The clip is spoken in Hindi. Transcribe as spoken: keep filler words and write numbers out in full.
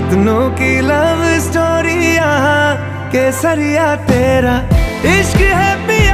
कितनों की लव स्टोरी यहाँ केसरिया तेरा इश्क है।